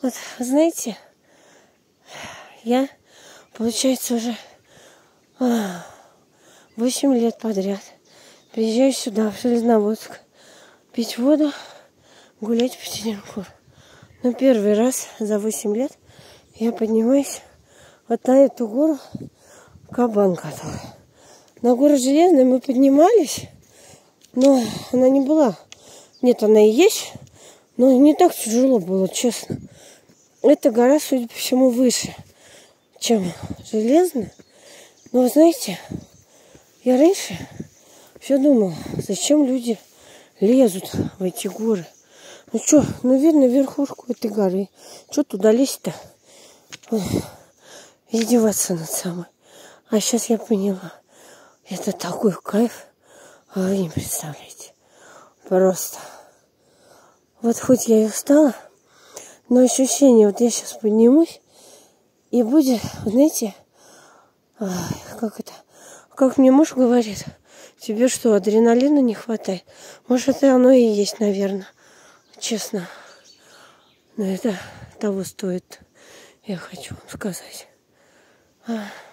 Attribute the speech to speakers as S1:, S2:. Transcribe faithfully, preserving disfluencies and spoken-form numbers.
S1: Вот, знаете, я, получается, уже восемь лет подряд приезжаю сюда, в Железноводск, пить воду, гулять по Теренкуру. Но первый раз за восемь лет я поднимаюсь вот на эту гору Кабан, который. На гору Железную мы поднимались, но она не была. Нет, она и есть, но не так тяжело было, честно. Эта гора, судя по всему, выше, чем Железная. Но вы знаете, я раньше все думала, зачем люди лезут в эти горы. Ну что, ну видно верхушку этой горы. Что туда лезть-то? Издеваться над собой. А сейчас я поняла, это такой кайф, а вы не представляете. Просто. Вот хоть я и устала, но ощущение, вот я сейчас поднимусь, и будет, знаете, ай, как это, как мне муж говорит, тебе что, адреналина не хватает? Может, это оно и есть, наверное, честно. Но это того стоит, я хочу вам сказать.